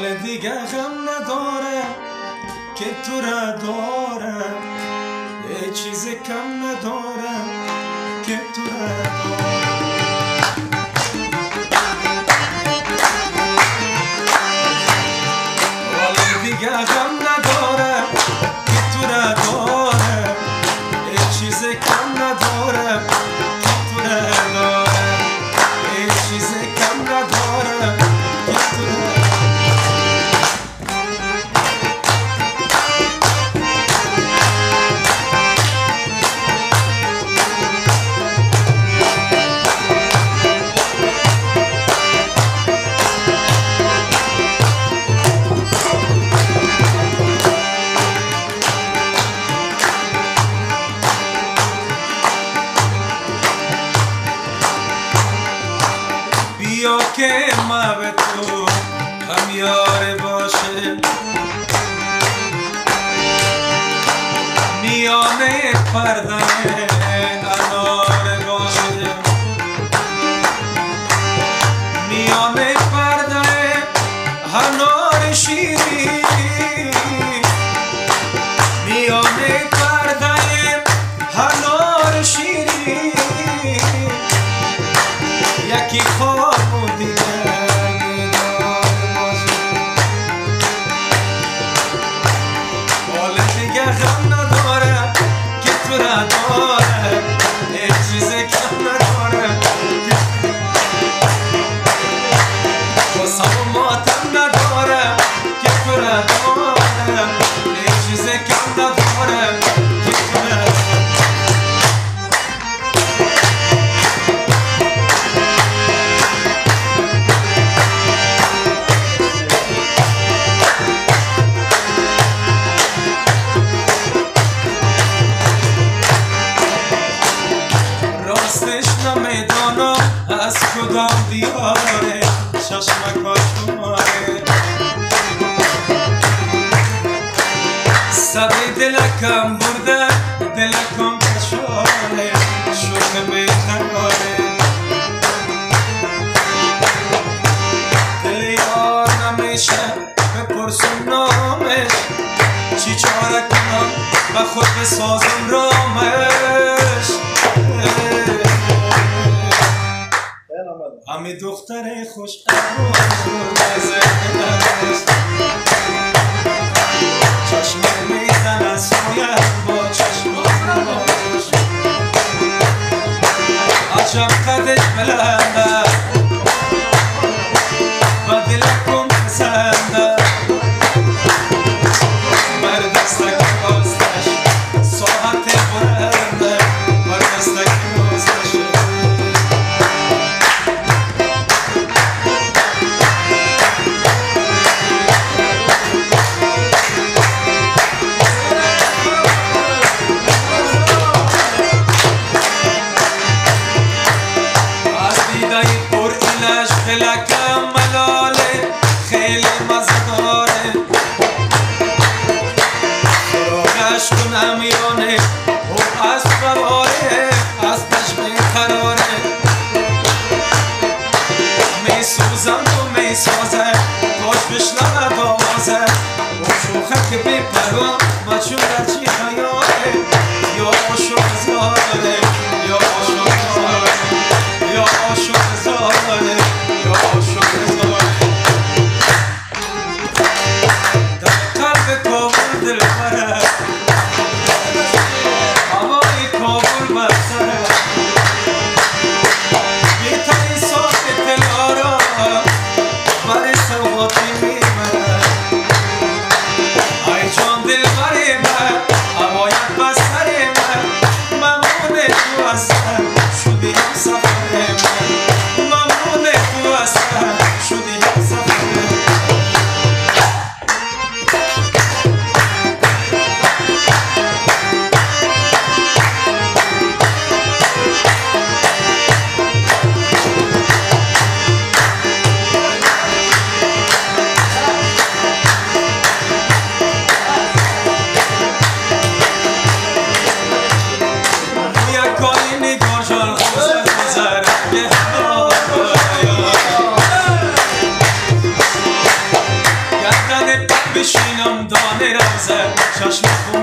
حال دیگه غم نداره که تو را دارم، یه چیز کم ندارم که تو را دارم. حال دیگه غم نداره که تو را دارم، یه چیز کم ندارم که تو را دارم، یه چیز کم ندارم که تو را دارم. بیا که ما به تو هم یار باشه، میانه پرده انار باشه، میانه پرده انار شیری، میانه پرده انار شیری، یکی خواب و دیگر بیدار باشه. حال دیگه غم نداره که تو را داره، یه چیز کم نداره غصه و ماتم نداره که تو را داره، یه چیز کم نداره که تو را داره. راستش نمیدانم از کدام دیاره چشمکاش شماره، سبی دلکم برده دلکم کشاره، شوق بیقراره، دل یار نمیشه بپرسم نامش، چی چاره کنم و خود بسازم رامش. امی دختر خوش چشم میزن از سویت با چشم باش، عجب قدش بلنده و دلکم پسنده، بر دستک بازدش ساعت برنده، بر دستک بازدش. دلکم ملاله خیلی مزداره، فراغش کنم میانه او از سواره، از پشم قراره، میسوزم تو میسازه باش بشنود آوازه، او شوخه که بی پروا مچون در چی خیاله، یا عاشق زاله یا عاشق زاله یا عاشق زاله یا عاشق زاله. در قلب کابل دل بره، هوای کابل برسره، بیتنی ساخت تلارا بر سواتی میبره. بازه چشم